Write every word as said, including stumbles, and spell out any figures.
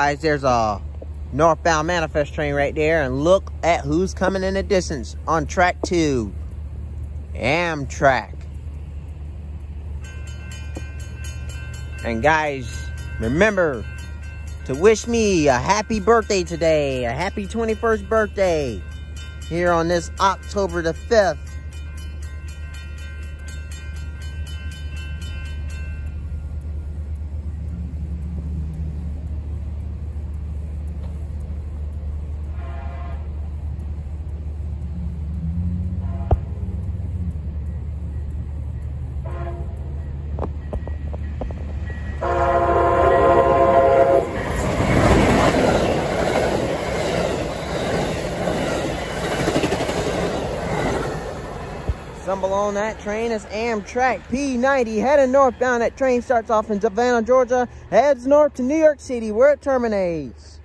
guys, there's a northbound manifest train right there, and look at who's coming in the distance on track two. Amtrak. And guys, remember to wish me a happy birthday today, a happy twenty-first birthday here on this October the fifth. Stumble on that train is Amtrak P ninety heading northbound. That train starts off in Savannah, Georgia, heads north to New York City where it terminates.